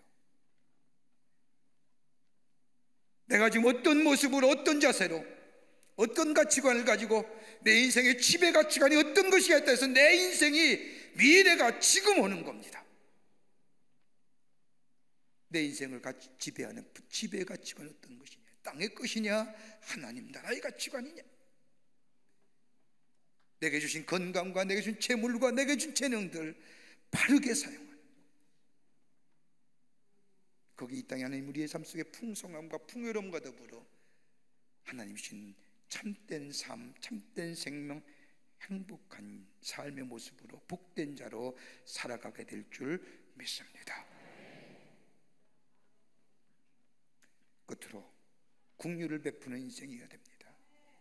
내가 지금 어떤 모습으로, 어떤 자세로, 어떤 가치관을 가지고 내 인생의 지배 가치관이 어떤 것이겠다 해서 내 인생이, 미래가 지금 오는 겁니다. 내 인생을 지배하는 지배 가치관은 어떤 것이냐? 땅의 것이냐? 하나님 나라의 가치관이냐? 내게 주신 건강과 내게 준 재물과 내게 준 재능들 바르게 사용하는, 거기 이 땅에 하나님 우리의 삶 속에 풍성함과 풍요로움과 더불어 하나님 주신 참된 삶, 참된 생명, 행복한 삶의 모습으로 복된 자로 살아가게 될 줄 믿습니다. 끝으로 긍휼을 베푸는 인생이어야 됩니다.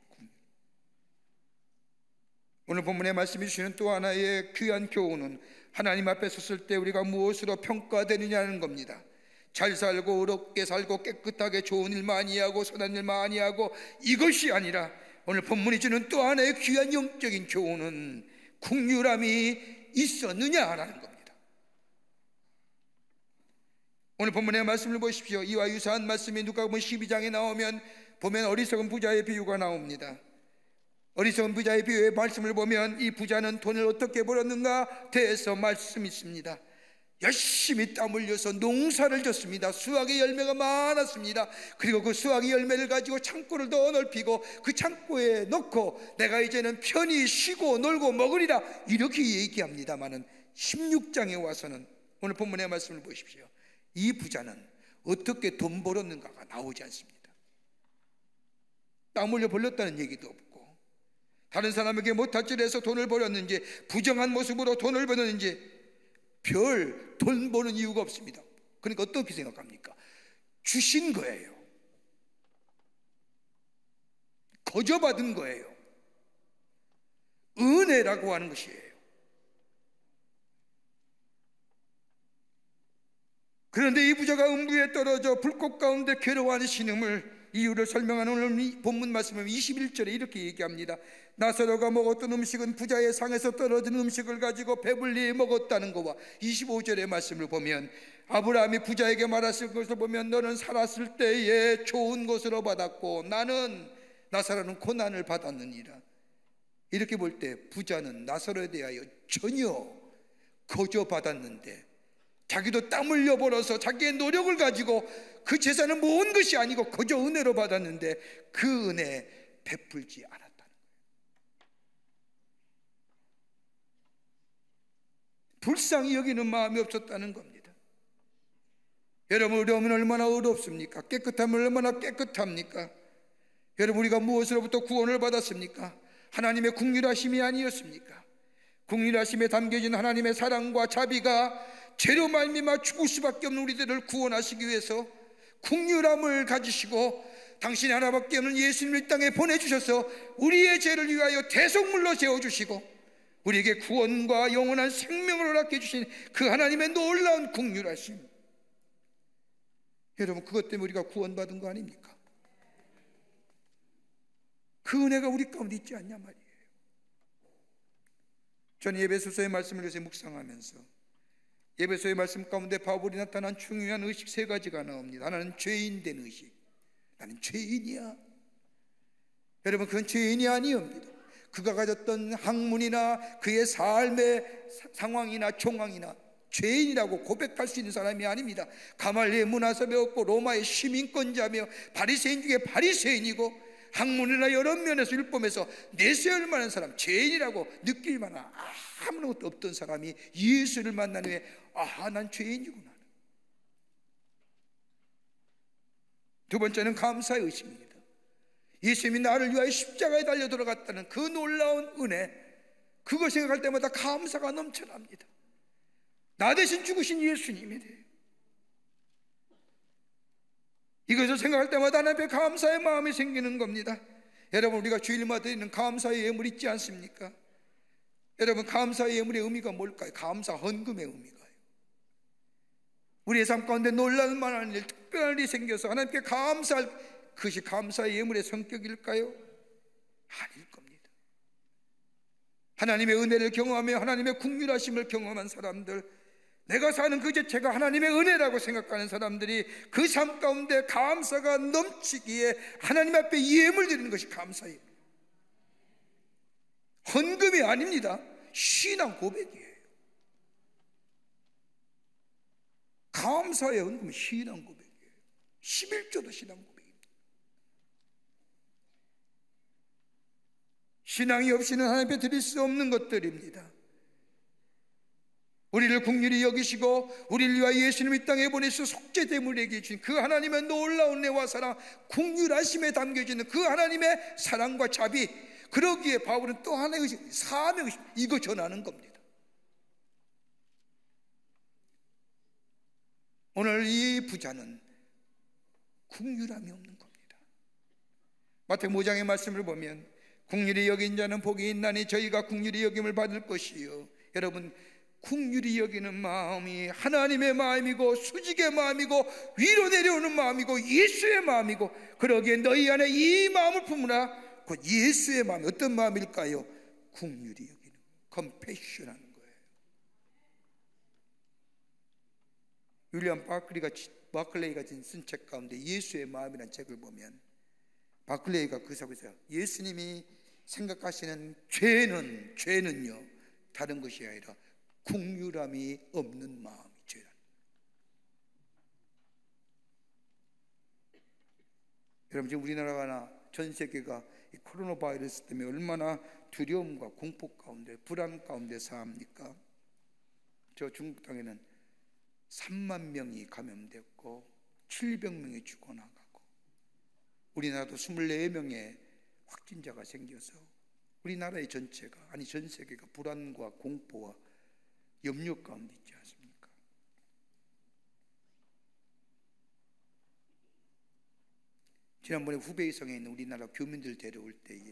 오늘 본문의 말씀해 주시는 또 하나의 귀한 교훈은 하나님 앞에 섰을 때 우리가 무엇으로 평가되느냐는 겁니다. 잘 살고 의롭게 살고 깨끗하게 좋은 일 많이 하고 선한 일 많이 하고, 이것이 아니라 오늘 본문이 주는 또 하나의 귀한 영적인 교훈은 긍휼함이 있었느냐라는 겁니다. 오늘 본문의 말씀을 보십시오. 이와 유사한 말씀이 누가복음 12장에 나오면 어리석은 부자의 비유가 나옵니다. 어리석은 부자의 비유의 말씀을 보면 이 부자는 돈을 어떻게 벌었는가 대해서 말씀이 있습니다. 열심히 땀 흘려서 농사를 졌습니다. 수확의 열매가 많았습니다. 그리고 그 수확의 열매를 가지고 창고를 더 넓히고 그 창고에 넣고 내가 이제는 편히 쉬고 놀고 먹으리라, 이렇게 얘기합니다마는 16장에 와서는 오늘 본문의 말씀을 보십시오. 이 부자는 어떻게 돈 벌었는가가 나오지 않습니다. 땀 흘려 벌렸다는 얘기도 없고, 다른 사람에게 못할줄에서 돈을 벌었는지, 부정한 모습으로 돈을 벌었는지 별 돈 버는 이유가 없습니다. 그러니까 어떻게 생각합니까? 주신 거예요. 거저받은 거예요. 은혜라고 하는 것이에요. 그런데 이 부자가 음부에 떨어져 불꽃 가운데 괴로워하는 신음을, 이유를 설명하는 오늘 본문 말씀은 21절에 이렇게 얘기합니다. 나사로가 먹었던 음식은 부자의 상에서 떨어진 음식을 가지고 배불리 먹었다는 것과 25절의 말씀을 보면 아브라함이 부자에게 말했을 것을 보면 너는 살았을 때에 좋은 것으로 받았고 나는, 나사로는 고난을 받았느니라. 이렇게 볼 때 부자는 나사로에 대하여 전혀 거저 받았는데, 자기도 땀 흘려 벌어서 자기의 노력을 가지고 그 재산을 모은 것이 아니고 거저 은혜로 받았는데 그 은혜 베풀지 않았다는 거예요. 불쌍히 여기는 마음이 없었다는 겁니다. 여러분, 의로움은 얼마나 의롭습니까? 깨끗함은 얼마나 깨끗합니까? 여러분, 우리가 무엇으로부터 구원을 받았습니까? 하나님의 긍휼하심이 아니었습니까? 긍휼하심에 담겨진 하나님의 사랑과 자비가 죄로 말미암아 죽을 수밖에 없는 우리들을 구원하시기 위해서 긍휼함을 가지시고 당신 하나밖에 없는 예수님을 이 땅에 보내주셔서 우리의 죄를 위하여 대속물로 세워주시고 우리에게 구원과 영원한 생명을 허락해 주신 그 하나님의 놀라운 긍휼하심, 여러분, 그것 때문에 우리가 구원받은 거 아닙니까? 그 은혜가 우리 가운데 있지 않냐 말이에요. 저는 에베소서의 말씀을 요새 묵상하면서 에베소의 말씀 가운데 바울이 나타난 중요한 의식 세 가지가 나옵니다. 하나는 죄인 된 의식. 나는 죄인이야. 여러분, 그건 죄인이 아니옵니다. 그가 가졌던 학문이나 그의 삶의 상황이나 종황이나 죄인이라고 고백할 수 있는 사람이 아닙니다. 가말리엘 문화서 배웠고 로마의 시민권자며 바리새인 중에 바리새인이고 학문이나 여러 면에서 율법에서 내세울 만한 사람, 죄인이라고 느낄 만한 아무것도 없던 사람이 예수를 만난 후에 난 죄인이구나. 두 번째는 감사의 의식입니다. 예수님이 나를 위하여 십자가에 달려 들어갔다는 그 놀라운 은혜, 그걸 생각할 때마다 감사가 넘쳐납니다. 나 대신 죽으신 예수님에 대해 이것을 생각할 때마다 하나님 앞에 감사의 마음이 생기는 겁니다. 여러분, 우리가 주일마다 드리는 감사의 예물 있지 않습니까? 여러분, 감사의 예물의 의미가 뭘까요? 감사 헌금의 의미가요. 우리의 삶 가운데 놀랄 만한 일, 특별한 일이 생겨서 하나님께 감사할, 그것이 감사의 예물의 성격일까요? 아닐 겁니다. 하나님의 은혜를 경험하며 하나님의 긍휼하심을 경험한 사람들, 내가 사는 그 자체가 하나님의 은혜라고 생각하는 사람들이 그 삶 가운데 감사가 넘치기에 하나님 앞에 예물 드리는 것이 감사예요. 헌금이 아닙니다. 신앙 고백이에요. 감사의 헌금은 신앙 고백이에요. 11조도 신앙 고백입니다. 신앙이 없이는 하나님 앞에 드릴 수 없는 것들입니다. 우리를 긍휼히 여기시고 우리를 위하여 예수님 이 땅에 보내서 속죄제물에게 주신 그 하나님의 놀라운 은혜와 사랑, 긍휼하심에 담겨져 있는 그 하나님의 사랑과 자비, 그러기에 바울은 또 하나의 의식, 사명의 의식, 이거 전하는 겁니다. 오늘 이 부자는 긍휼함이 없는 겁니다. 마태복음 5장의 말씀을 보면 긍휼히 여긴 자는 복이 있나니 저희가 긍휼히 여김을 받을 것이요. 여러분, 긍휼히 여기는 마음이 하나님의 마음이고 수직의 마음이고 위로 내려오는 마음이고 예수의 마음이고, 그러기에 너희 안에 이 마음을 품으라. 곧 예수의 마음이 어떤 마음일까요? 긍휼히 여기는, 컴패션 하는 거예요. 윌리엄 바클레이가 쓴 책 가운데 예수의 마음이라는 책을 보면 바클레이가 그 속에서 예수님이 생각하시는 죄는요 다른 것이 아니라 긍휼함이 없는 마음이 죄라는 거예요. 여러분, 지금 우리나라나 전 세계가 이 코로나 바이러스 때문에 얼마나 두려움과 공포 가운데, 불안 가운데 삽니까? 저 중국 땅에는 3만 명이 감염됐고 700명이 죽어나가고, 우리나라도 24명의 확진자가 생겨서 우리나라의 전체가, 아니 전 세계가 불안과 공포와 염려 가운데 있지 않습니까? 지난번에 후베이성에 있는 우리나라 교민들 데려올 때에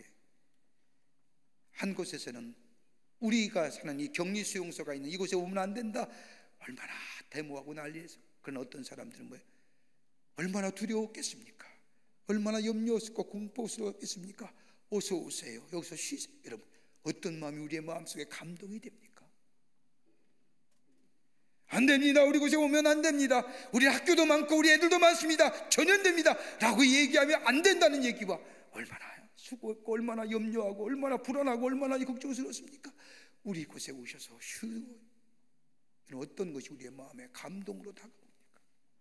한 곳에서는 우리가 사는 이 격리수용소가 있는 이곳에 오면 안 된다, 얼마나 데모하고 난리해서, 그런 어떤 사람들은 뭐예요? 얼마나 두려웠겠습니까? 얼마나 염려스럽고 공포스러웠겠습니까? 어서 오세요, 여기서 쉬세요. 여러분, 어떤 마음이 우리의 마음속에 감동이 됩니까? 안 됩니다. 우리 곳에 오면 안 됩니다. 우리 학교도 많고 우리 애들도 많습니다. 전염됩니다 라고 얘기하면 안 된다는 얘기와 얼마나 수고했고 얼마나 염려하고 얼마나 불안하고 얼마나 걱정스럽습니까? 우리 곳에 오셔서 쉬고, 어떤 것이 우리의 마음에 감동으로 다가옵니까?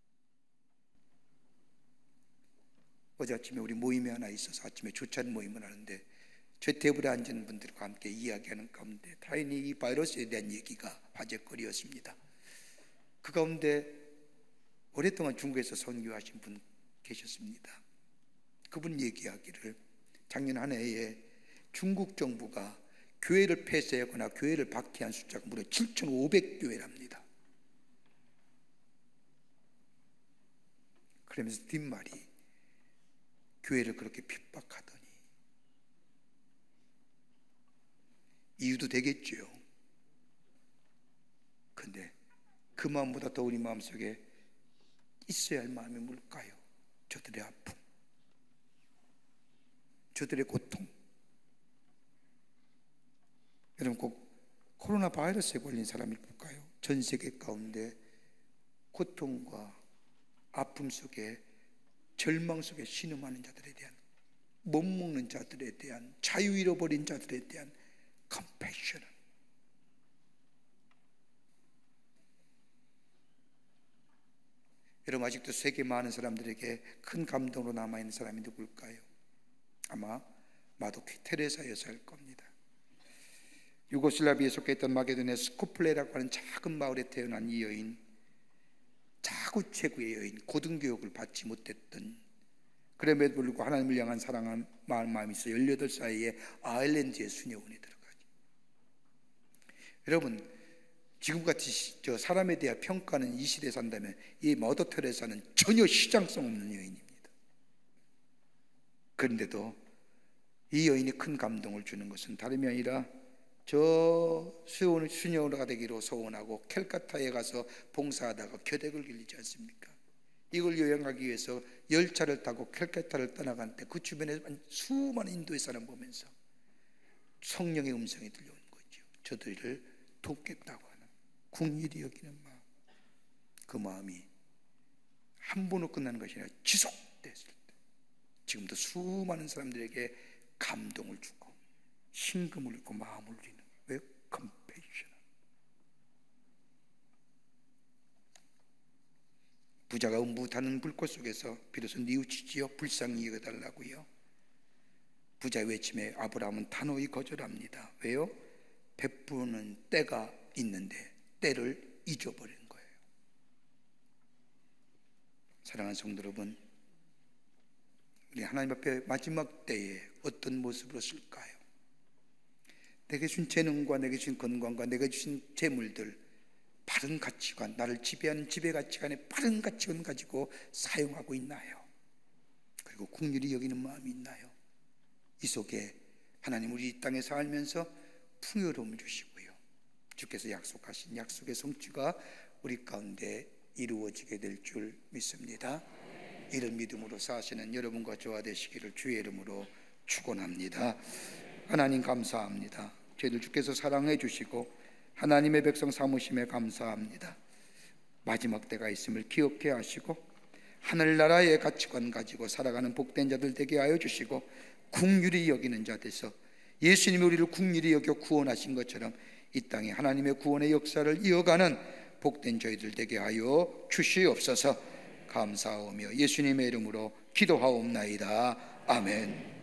어제 아침에 우리 모임이 하나 있어서 아침에 조찬 모임을 하는데 제 테이블에 앉은 분들과 함께 이야기하는 가운데 다행히 이 바이러스에 대한 얘기가 화제거리였습니다. 그 가운데 오랫동안 중국에서 선교하신 분 계셨습니다. 그분 얘기하기를 작년 한 해에 중국 정부가 교회를 폐쇄하거나 교회를 박해한 숫자가 무려 7,500교회랍니다. 그러면서 뒷말이 교회를 그렇게 핍박하더니 이유도 되겠죠. 근데 그 마음보다 더 우리 마음속에 있어야 할 마음이 뭘까요? 저들의 아픔, 저들의 고통. 여러분, 꼭 코로나 바이러스에 걸린 사람일 볼까요? 전 세계 가운데 고통과 아픔 속에, 절망 속에 신음하는 자들에 대한, 못 먹는 자들에 대한, 자유 잃어버린 자들에 대한 컴패션. 여러분, 아직도 세계 많은 사람들에게 큰 감동으로 남아있는 사람이 누굴까요? 아마 마도 테레사여서 할 겁니다. 유고슬라비아에 속했던 마게도니아 스코플레라고 하는 작은 마을에 태어난 이 여인, 자구 최고의 여인, 고등교육을 받지 못했던, 그럼에도 불구하고 하나님을 향한 사랑한 마음이 있어 18살에 아일랜드의 수녀원에 들어가죠. 여러분, 지금같이 사람에 대한 평가는 이 시대에 산다면 이 머더 테레사는 전혀 시장성 없는 여인입니다. 그런데도 이 여인이 큰 감동을 주는 것은 다름이 아니라 저 수녀가 되기로 소원하고 캘카타에 가서 봉사하다가 겨덱을 길리지 않습니까? 이걸 요양하기 위해서 열차를 타고 캘카타를 떠나간 때 그 주변에 수많은 인도의 사람 보면서 성령의 음성이 들려오는 거죠. 저들을 돕겠다고 하는 궁일이 여기는 마음, 그 마음이 한 번으로 끝나는 것이 아니라 지속됐을 때 지금도 수많은 사람들에게 감동을 주고 신금을 잃고 마음을 울리는, 왜? 컴패션. 부자가 음부타는 불꽃 속에서 비로소 뉘우치지요. 불쌍히 여겨달라고요. 부자의 외침에 아브라함은 단호히 거절합니다. 왜요? 베푸는 때가 있는데 때를 잊어버린 거예요. 사랑하는 성도 여러분, 우리 하나님 앞에 마지막 때에 어떤 모습으로 쓸까요? 내게 주신 재능과 내게 주신 건강과 내게 주신 재물들, 바른 가치관, 나를 지배하는 지배 가치관의 바른 가치관 가지고 사용하고 있나요? 그리고 긍휼히 여기는 마음이 있나요? 이 속에 하나님 우리 이 땅에 살면서 풍요로움을 주시고요, 주께서 약속하신 약속의 성취가 우리 가운데 이루어지게 될 줄 믿습니다. 이런 믿음으로 사시는 여러분과 저와 되시기를 주의 이름으로 축원합니다. 하나님 감사합니다. 저희들 주께서 사랑해 주시고 하나님의 백성 삼으심에 감사합니다. 마지막 때가 있음을 기억해 하시고 하늘나라의 가치관 가지고 살아가는 복된 자들 되게 하여 주시고 긍휼히 여기는 자 돼서 예수님이 우리를 긍휼히 여겨 구원하신 것처럼 이 땅에 하나님의 구원의 역사를 이어가는 복된 저희들 되게 하여 주시옵소서. 감사하오며 예수님의 이름으로 기도하옵나이다. 아멘.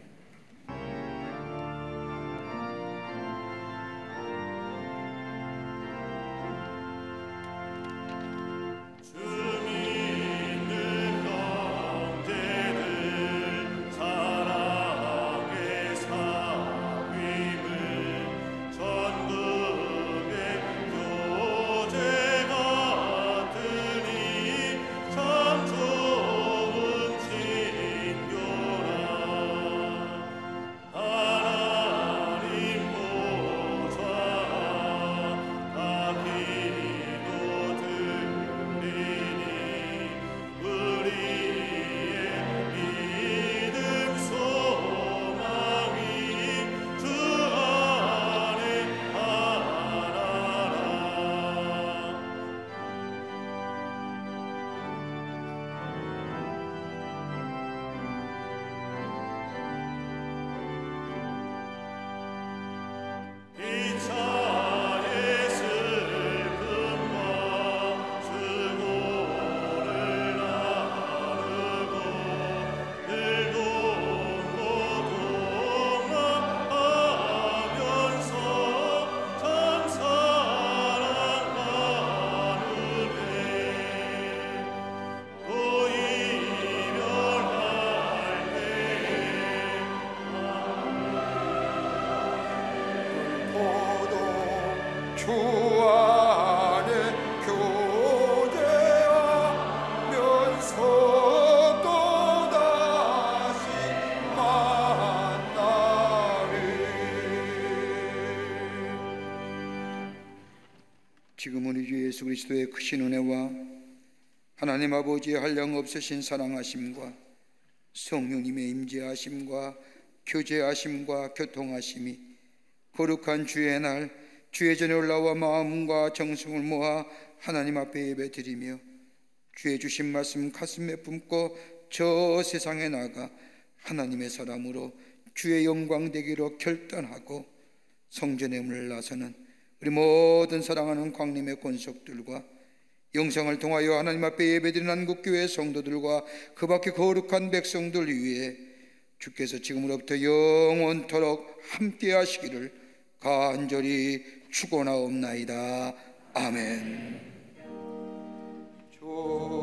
예수 그리스도의 크신 은혜와 하나님 아버지의 한량없으신 사랑하심과 성령님의 임재하심과 교제하심과 교통하심이 거룩한 주의 날 주의 전에 올라와 마음과 정성을 모아 하나님 앞에 예배드리며 주의 주신 말씀 가슴에 품고 저 세상에 나가 하나님의 사람으로 주의 영광 되기로 결단하고 성전의 문을 나서는 우리 모든 사랑하는 광림의 권속들과 영상을 통하여 하나님 앞에 예배드리는 한국교회 성도들과 그 밖에 거룩한 백성들 위해 주께서 지금으로부터 영원토록 함께 하시기를 간절히 축원하옵나이다. 아멘.